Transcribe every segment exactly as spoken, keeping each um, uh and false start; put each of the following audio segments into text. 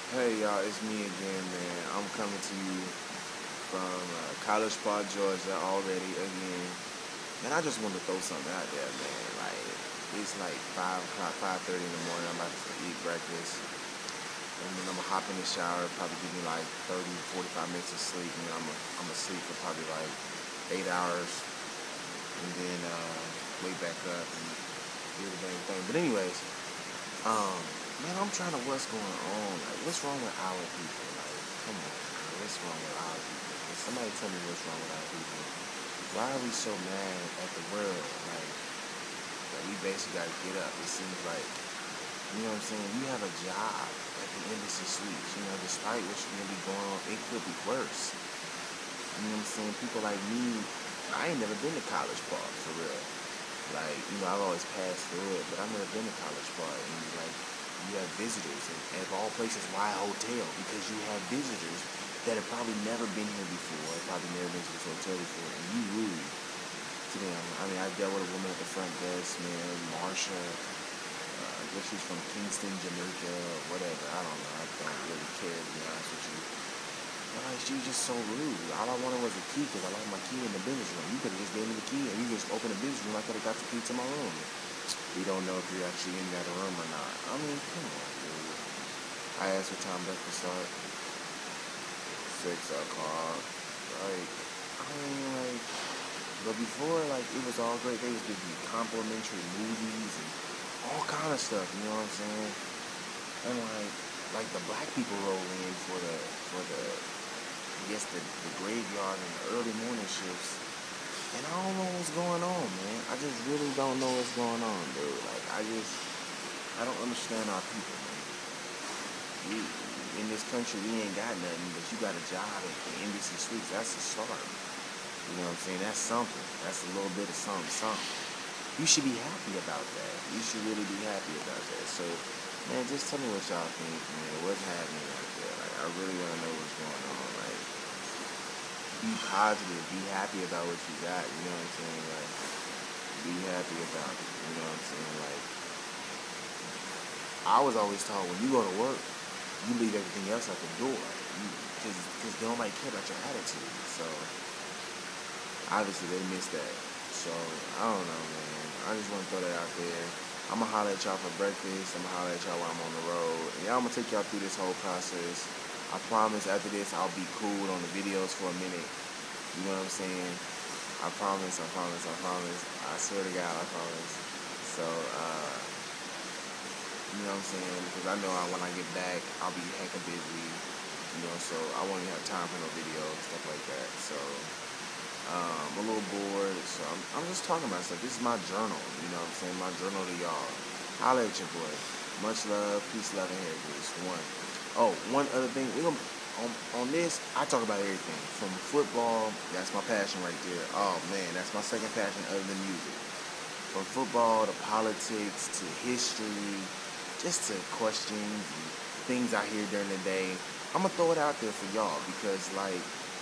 Hey y'all, it's me again, man. I'm coming to you from uh, College Park, Georgia, already again. Man, I just want to throw something out there, man. Like it's like five o'clock, five thirty in the morning. I'm about to eat breakfast, and then I'm gonna hop in the shower. Probably give me like thirty, forty-five minutes of sleep, and then I'm gonna, I'm gonna sleep for probably like eight hours, and then uh, wake back up and do the same thing. But anyways, um, man, I'm trying to what's going on. Like, what's wrong with our people? Like, come on, man, what's wrong with our people? Can somebody tell me what's wrong with our people? Why are we so mad at the world? Like, that we basically gotta get up. It seems like, you know what I'm saying? You have a job at the Embassy Suites. You know, despite what's gonna be going on, it could be worse. You know what I'm saying? People like me, I ain't never been to College Park for real. Like, you know, I've always passed through it, but I've never been to College Park. And like, you have visitors, and, and of all places, why a hotel? Because you have visitors that have probably never been here before, probably never been to this hotel before, and you rude to them. I mean, I dealt with a woman at the front desk, man, Marsha. Uh, I guess she's from Kingston, Jamaica, or whatever. I don't know. I don't really care, to be honest with you. Like, she was just so rude. All I wanted was a key because I lost my key in the business room. You could have just gave me the key and you just opened the business room. I could have got the key to my room. We don't know if you're actually in that room or not. I mean, come on, dude. I asked what time breakfast start. Six o'clock. Like, I mean, like, but before, like, it was all great. They was giving me complimentary movies and all kind of stuff. You know what I'm saying? And like, like the black people roll in for the for the I guess the, the graveyard and the early morning shifts. And I don't know what's going on, man. I just really don't know what's going on, dude. Like, I just, I don't understand our people, man. We, in this country, we ain't got nothing, but you got a job at the Embassy Suites. That's a start. You know what I'm saying? That's something. That's a little bit of something, something. You should be happy about that. You should really be happy about that. So, man, just tell me what y'all think, man. What's happening out there? Like, I really want to know what's going on. Like, be positive, be happy about what you got, you know what I'm saying? Like, be happy about it, you know what I'm saying? Like, I was always taught when you go to work, you leave everything else at the door, because because nobody care about your attitude. So obviously they missed that. So I don't know, man. I just want to throw that out there. I'm gonna holler at y'all for breakfast. I'm gonna holler at y'all while I'm on the road. And y'all, I'm gonna take y'all through this whole process. I promise after this I'll be cool on the videos for a minute. You know what I'm saying? I promise, I promise, I promise. I swear to God, I promise. So, uh, you know what I'm saying? Because I know I, when I get back, I'll be hecka busy. You know, so I won't even have time for no videos, stuff like that. So, um, I'm a little bored. So I'm, I'm just talking about stuff. This is my journal. You know what I'm saying? My journal to y'all. Holla at your boy. Much love, peace, love, and hair grease. One. Oh, one other thing. We gonna on, on this. I talk about everything from football. That's my passion right there. Oh man, that's my second passion other than music. From football to politics to history, just to questions and things I hear during the day. I'm gonna throw it out there for y'all because like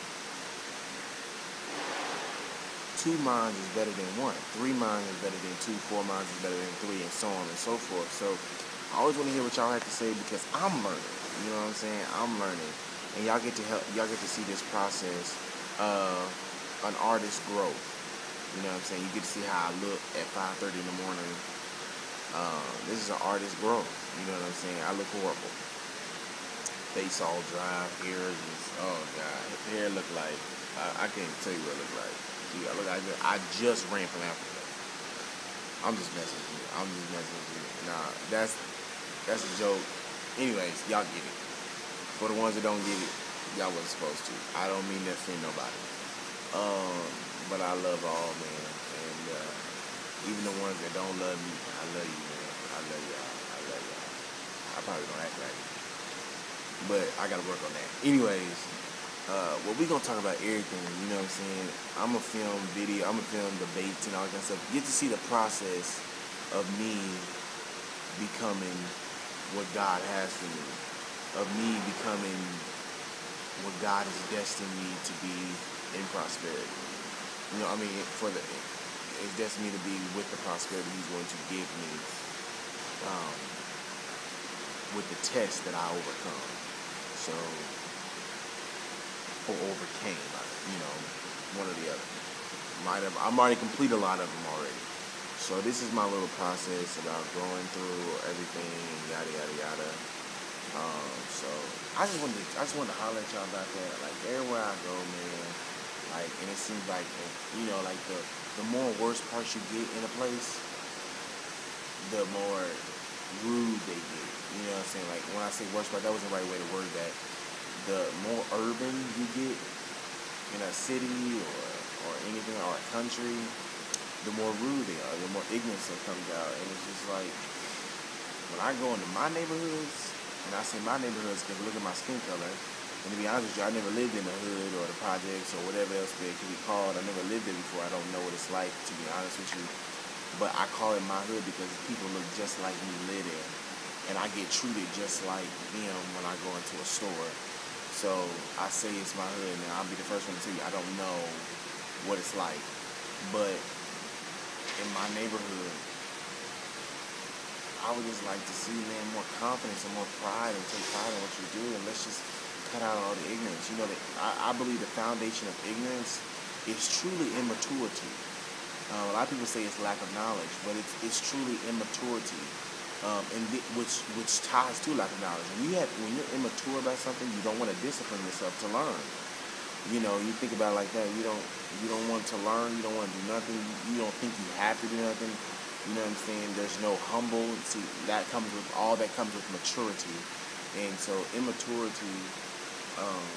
two minds is better than one, three minds is better than two, four minds is better than three, and so on and so forth. So I always want to hear what y'all have to say because I'm learning. You know what I'm saying? I'm learning, and y'all get to help. Y'all get to see this process of an artist's growth. You know what I'm saying? You get to see how I look at five thirty in the morning. Um, this is an artist's growth. You know what I'm saying? I look horrible. Face all dry, hair is just, oh god, hair look like I, I can't even tell you what it look like. Gee, I look like I just ran from Africa. I'm just messing with you. I'm just messing with you. Nah, that's that's a joke. Anyways, y'all get it. For the ones that don't get it, y'all wasn't supposed to. I don't mean to offend nobody. Um, but I love all, man. And uh, even the ones that don't love me, I love you, man. I love y'all. I love y'all. I probably don't act like it. But I gotta work on that. Anyways, uh, well, we gonna talk about everything, you know what I'm saying? I'm gonna film video, I'm gonna film debates and all that kind of stuff. Get to see the process of me becoming what God has for me. Of me becoming what God has destined me to be in prosperity. You know, I mean, for the it's destined me to be with the prosperity He's going to give me um, with the test that I overcome. So, or overcame, you know, one or the other. Might have, I'm already complete a lot of them already. So this is my little process about going through everything, yada yada yada. Um, so I just wanted, to, I just wanted to holler at y'all about that. Like everywhere I go, man. Like, and it seems like, you know, like the the more worst parts you get in a place, the more rude they get. You know what I'm saying? Like when I say worst part, that wasn't the right way to word that. The more urban you get in a city or or anything or a country, the more rude they are, the more ignorance that comes out. And it's just like, when I go into my neighborhoods, and I say my neighborhoods because look at my skin color, and to be honest with you, I never lived in the hood or the projects or whatever else it can be called. I never lived there before. I don't know what it's like, to be honest with you. But I call it my hood because people look just like me live there. And I get treated just like them when I go into a store. So I say it's my hood, and I'll be the first one to tell you I don't know what it's like. But in my neighborhood, I would just like to see, man, more confidence and more pride and take pride in what you do, and let's just cut out all the ignorance. You know, that I, I believe the foundation of ignorance is truly immaturity. Uh, a lot of people say it's lack of knowledge, but it's it's truly immaturity, um, and the, which which ties to lack of knowledge. When you have when you're immature about something, you don't want to discipline yourself to learn. You know, you think about it like that. You don't you don't want to learn. You don't want to do nothing. You don't think you have to do nothing. You know what I'm saying? There's no humble. See, that comes with all that comes with maturity, and so immaturity, um,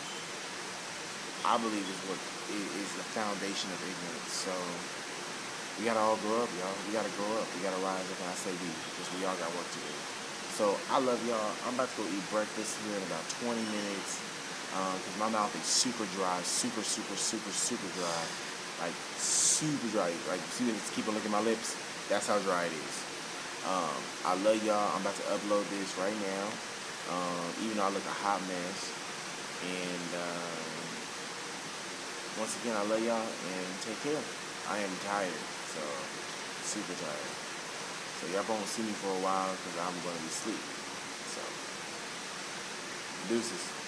I believe, is what is, is the foundation of ignorance. So we gotta all grow up, y'all. We gotta grow up. We gotta rise up, and I say we, because we all got work to do. So I love y'all. I'm about to go eat breakfast here in about twenty minutes, because um, my mouth is super dry, super, super, super, super dry, like super dry. Like see, just keep on looking at my lips. That's how dry it is. Um, I love y'all. I'm about to upload this right now. Um, even though I look a hot mess. And uh, once again, I love y'all and take care. I am tired, so super tired. So y'all won't see me for a while because I'm going to be asleep. So, deuces.